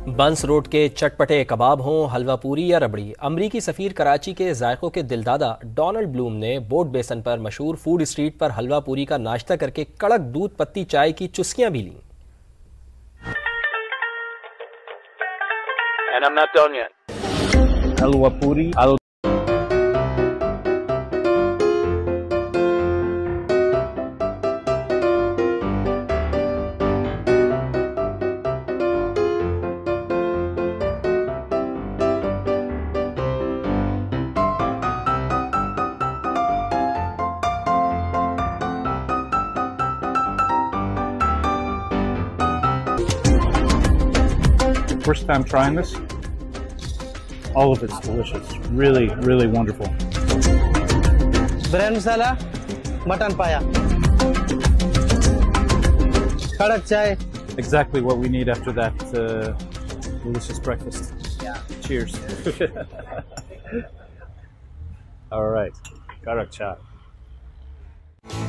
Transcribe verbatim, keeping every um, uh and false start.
बंस road के चटपटे कबाब हों, हलवा पूरी या रबड़ी, अमरीकी सफ़ीर कराची के जायकों के दिलदादा डोनाल्ड ब्लूम ने बोट बेसन पर मशहूर फूड स्ट्रीट पर हलवा पूरी का नाश्ता करके कड़क दूध पत्ती चाय की चुस्कियां भी लीं। And I'm not done yet. Halwa puri. Al First time trying this. All of it's delicious. Really, really wonderful. Bread masala, mutton paya, karak chai. Exactly what we need after that uh, delicious breakfast. Yeah. Cheers. All right. Karak chai.